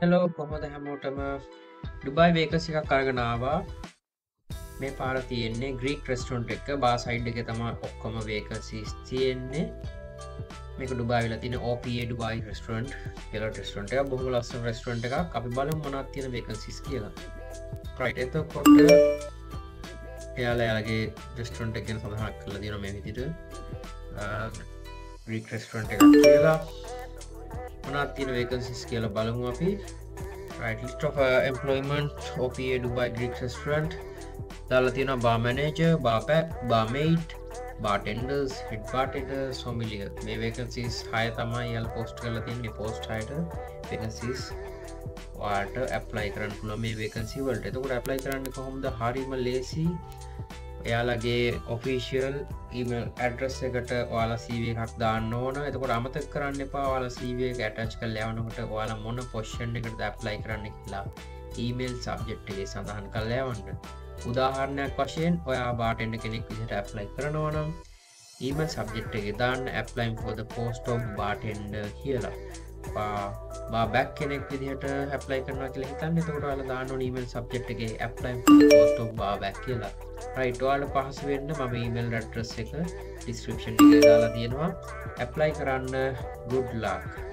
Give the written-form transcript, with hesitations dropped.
Hello කොහොමද හැමෝටම Dubai වේකසි එකක් කරගෙන ආවා මේ පාර තියෙන්නේ ග්‍රීක් රෙස්ටරන්ට් එක බා සයිඩ් එක තමයි ඔක්කොම වේකන්සිස් තියෙන්නේ මේක ඩුබයි වෙලා තියෙන OPA ඩුබයි රෙස්ටරන්ට් කියලා රෙස්ටරන්ට් එකක් බොහොම ලස්සන රෙස්ටරන්ට් එකක් අපි බලමු මොනවද තියෙන වේකන්සිස් කියලා රයිට් එතකොට එයාලගේ රෙස්ටරන්ට් එක ගැන සඳහන් කරලා තියෙනවා මේ විදිහට ග්‍රීක් රෙස්ටරන්ට් එකක් කියලා මොනවද තියෙන වේකන්සිස් කියලා බලමු අපි right list of employment OPA Dubai Greek restaurant දාලා තියෙනවා bar manager barback barmaid bartenders head bartender sommelier මේ vacancies 6 තමයි යාලා post කරලා තියෙන්නේ post 6ට vacancies ඔයාලට apply කරන්න පුළුවන් මේ vacancy වලට. එතකොට apply කරන්න කොහොමද? හරියම ලේසි. එයාලගේ official email address එකට ඔයාලා CV එකක් දාන්න ඕන. එතකොට අමතක කරන්න එපා ඔයාලා CV එක attach කරලා යවනකොට ඔයාලා මොන position එකටද apply කරන්න කියලා email subject එකේ සඳහන් කරලා යවන්න. උදාහරණයක් වශයෙන් ඔයා bartender කෙනෙක් විදිහට apply කරනවා නම් email subject එකේ දාන්න applying for the post of bartender කියලා. Barback කෙනෙක් විදිහට apply කරනවා කියලා හිතන්න. එතකොට ඔයාලා දාන්න ඕන email subject එකේ applying for the post of barback කියලා. right ඔයාලට පහසු වෙන්න මම email address එක description එකේ දාලා තියෙනවා. apply කරන්න good luck.